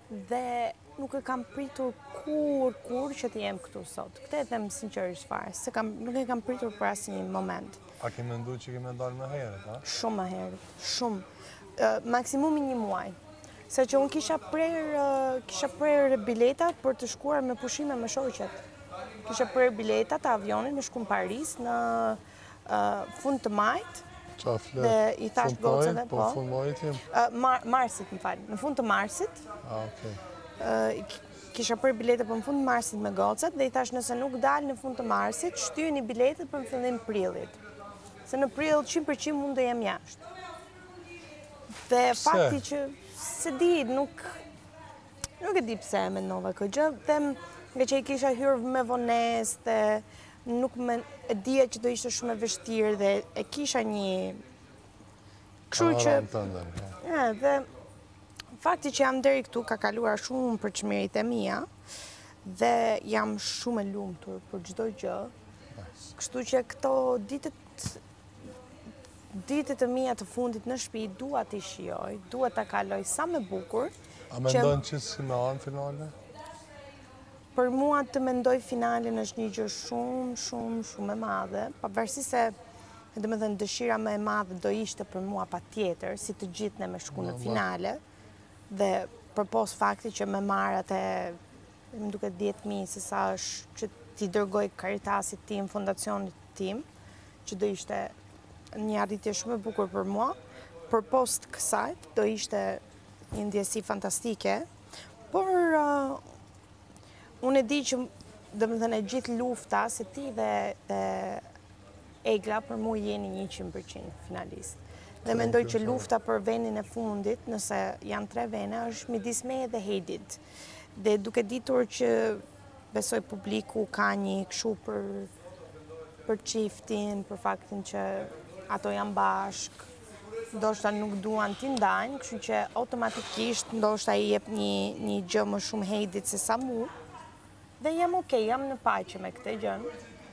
dhe nuk e kam pritur kur që të jem këtu sot. Këtë e them sinqerisht fare, nuk e kam pritur për asnjë moment. A ke menduar që kemi dalë më herët, a? Shumë më herët, shumë. Maksimumi 1 muaj. Se që unë kisha prerë bileta për të shkuar me pushime me shoqet. Kisha prerë bileta të avionit me shku në Paris në fund të majt. Qa flet? Dhe i thash gocëve, po. Fund majt jem? Marsit, më falë. Në fund të marsit. Okej. Kisha prerë bileta për në fund të marsit me gocët dhe i thash nëse nuk dalë në fund të marsit, shtyeni biletet për në fillim prillit. Se në prill 100% mund të jem jashtë. Dhe fakti që se di, nuk e di pse e mendova këtë gjë, dhe nga që i kisha hyrë me vonesë dhe nuk e dija që do ishte shumë e vështirë dhe e kisha një kështu që dhe fakti që jam deri këtu ka kaluar shumë për çmirit e mia dhe jam shumë e lumtur për çdo gjë. Kështu që këto ditët e mia të fundit në shtëpi dua t'i shijoj, dua ta kaloj sa më bukur. A mendon që si me anë finale? Për mua të mendoj finalen është një gjë shumë e madhe, pavarësisht se domethënë dëshira më e madhe do ishte për mua patjetër, si të gjithë ne me shku në finale, dhe përpos fakti që me marr atë më duket 10.000 se sa është që t'i dërgoj Caritasit tim, fondacionit tim, që do ishte një arritje shumë e bukur për mua, përpos të kësajt do ishte një ndjesi fantastike, por unë e di që domethënë e gjithë lufta se ti dhe Egla për mua jeni 100% finalist. Dhe mendoj që lufta për vendin e fundit, nëse janë 3 vene, është midis meje dhe Heidit. Dhe duke ditur që besoj publiku ka një kështu për çiftin, për faktin që ato janë bashk, ndoshta nuk duan t'i ndajnë, kështu që automatikisht ndoshta i jep një gjë më shumë Heidit se sa mu. Dhe jam okej, jam në paqe me këtë gjën.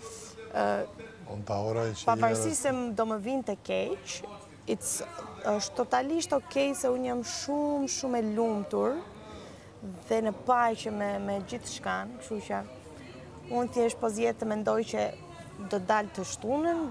Pavarësisht se do më vinte keq, është totalisht okej se unë jam shumë e lumtur dhe në paqe me gjithë shkan, kështu që unë thjesht po zgjedh të mendoj që do dalë të shtunën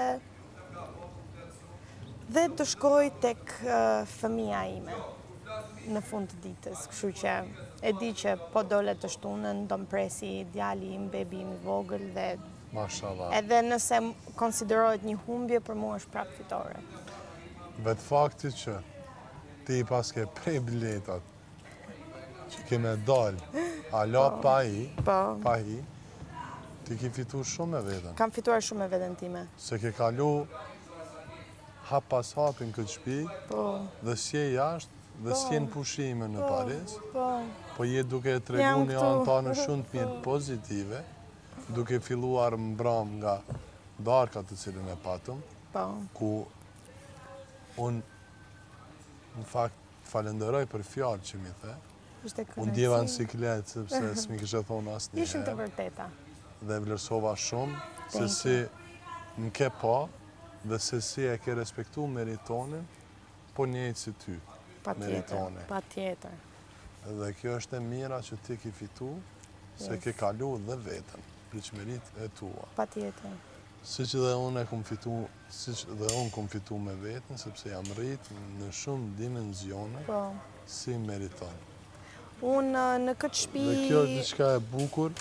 dhe do shkoj tek fëmia ime në fund të ditës, kështu që e di që po dole të shtunën do më presi djali im, bebi im i vogël dhe edhe nëse konsiderohet një humbje, për mua është prapë fitore. Vetë fakti që ti pas ke prej biletat që keme dalë, ala pa hi, ti ki fitu shumë e veten. Kam fituar shumë e veten time. Se ke kalu hap pas hapin këtë shtëpi, dhe s'je jashtë, dhe s'je në pushime në Paris, po je duke tregu një antarë shumë të mirë pozitive, duke filluar mbram nga darka të cilën e patëm, ku unë në fakt falenderoj për fjallë që mi the, unë djeva në siklet sepse s'mi kështë thonë asë një Ishën të vërteta. Dhe vlerësova shumë, se si më ke pa, dhe se si e ke respektu meritonin, po njëjtë si ty, meritonin. Patjetër. Dhe kjo është e mira që ti ki fitu, se ke kalu dhe vetën, për që merit e tua. Patjetër. Si që dhe unë kom fitu me vetën, sepse jam rritë në shumë dimenzione, si meriton. Unë në këtë shtëpi... Dhe kjo është diçka e bukur,